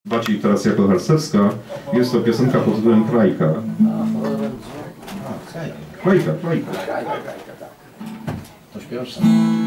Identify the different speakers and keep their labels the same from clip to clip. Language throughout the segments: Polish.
Speaker 1: Maciej teraz jako harcerska. Jest to piosenka pod tytułem Krajka. Krajka.
Speaker 2: To śpiewsz?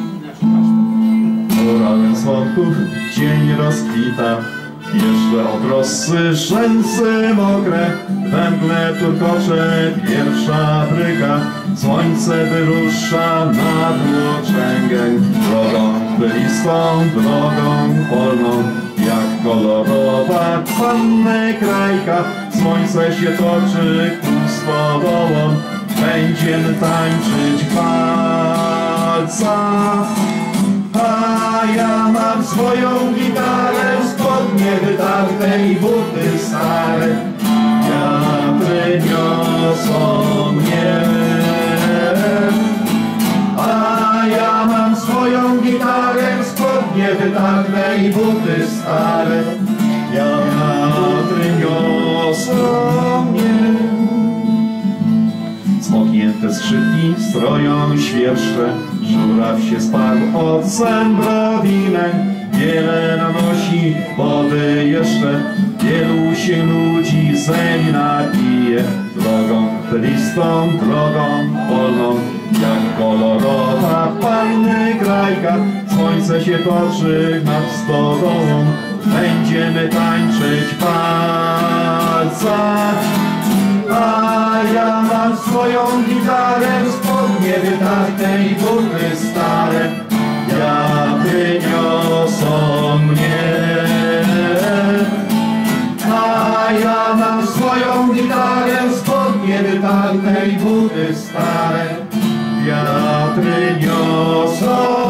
Speaker 1: Poraniem słonków dzień rozkwita, jeszcze od rosy rzęsy mokre, we mgle turkocze pierwsza bryka, słońce wyrusza na dłuczęgę, drogą bylistą, drogą polną, jak kolorowa panny Krajka, słońce się toczy ku stodołom, będziemy tańczyć walca. A ja mam swoją gitarę, spodnie wytarte i buty stare, wiatry niosą mnie. A ja mam swoją gitarę, spodnie wytarte i buty stare, wiatry niosą mnie. Smoknięte skrzypki stroją świerszcze, żuraw się sparł od zębrowinę, wiele nanosi wody jeszcze, wielu się nudzi, zeń napije, drogą bylistą, drogą polną, jak kolorowa panny Krajka, słońce się toczy nad stodołą, będziemy tańczyć walca. A ja mam swoją gitarę, spodnie wytarte i buty stare, wiatry niosą mnie. A ja mam swoją gitarę, spodnie wytarte i buty stare, wiatry niosą